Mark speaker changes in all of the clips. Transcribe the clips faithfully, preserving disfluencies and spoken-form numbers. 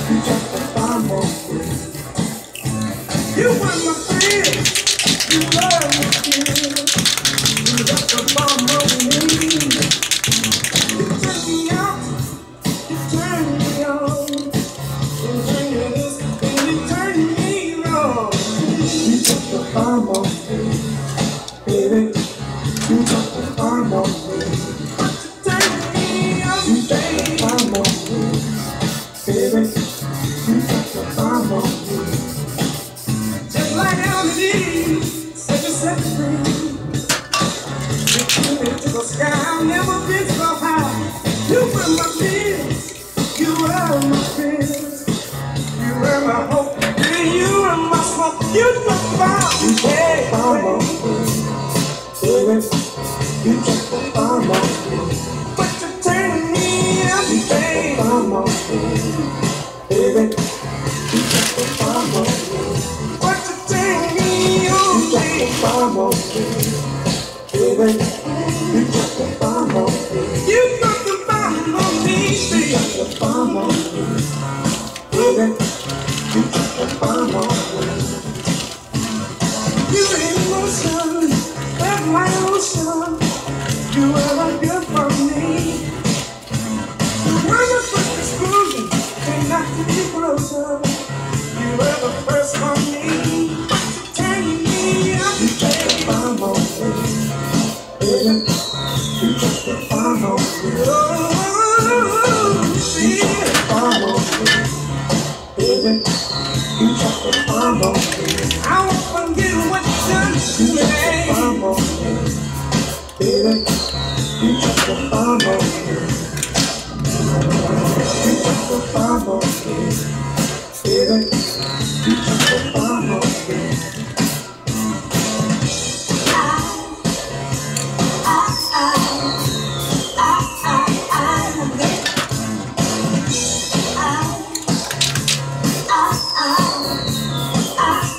Speaker 1: You were my friend, you were my friend. You got the bomb on me. You turned me out, you turned me on. You turned me this, and you turned me wrong. You took the bomb on me, baby. You took the bomb on me. But you turned me out, you turned the bomb on me, baby. You took the bomb on me. Just like L D, set yourself free. You flew into the sky, I've never been so high. You were my fears, you were my fears. You were my hope, and you were my smoke. You took the bomb, you took the bomb on me, baby. You took the bomb on me. But you turned me out, you took the bomb on me, baby. You took the bomb on me. But you take me on, you took the bomb on me, baby. You took the bomb on me. You took the bomb on me, baby. You took the bomb on me, baby. You took the bomb on me. You emotion, that's my ocean. You were good for me. You were the first exclusion, and not to be closer. You were the first for me. But you turned me up. You took the bomb on me, baby. You took the bomb on me. Oh, you took the bomb on me, baby. You took the bomb on me. I won't forget what you done to me. You took the bomb on me, baby. You took the bomb on me. You took the bomb on me, baby. You took the bomb on me. I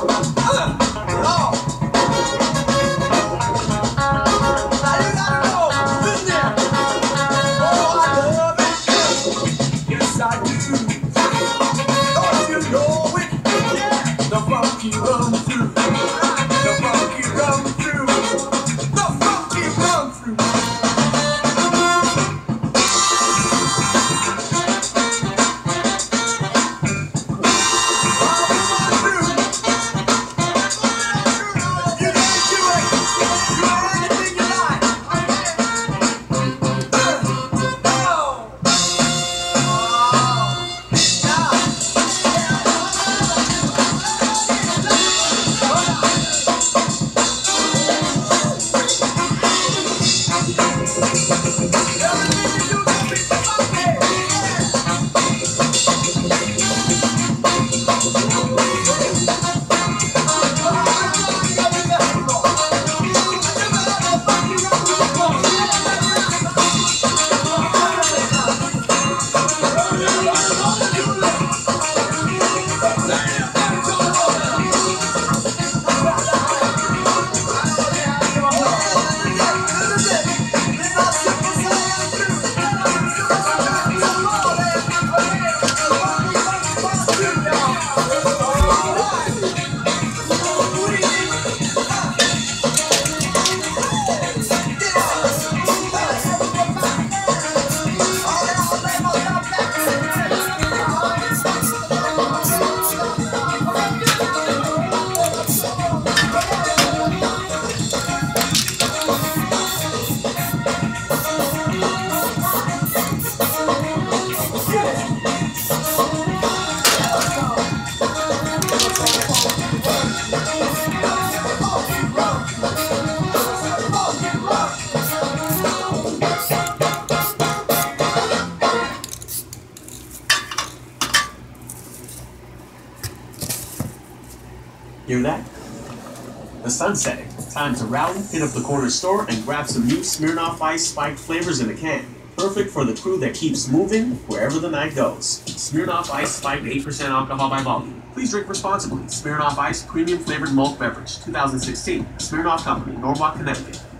Speaker 2: Hear that? The sun's setting. Time to rally, hit up the corner store, and grab some new Smirnoff Ice spiked flavors in a can. Perfect for the crew that keeps moving wherever the night goes. Smirnoff Ice spiked eight percent alcohol by volume. Please drink responsibly. Smirnoff Ice premium flavored malt beverage, two thousand sixteen. Smirnoff Company, Norwalk, Connecticut.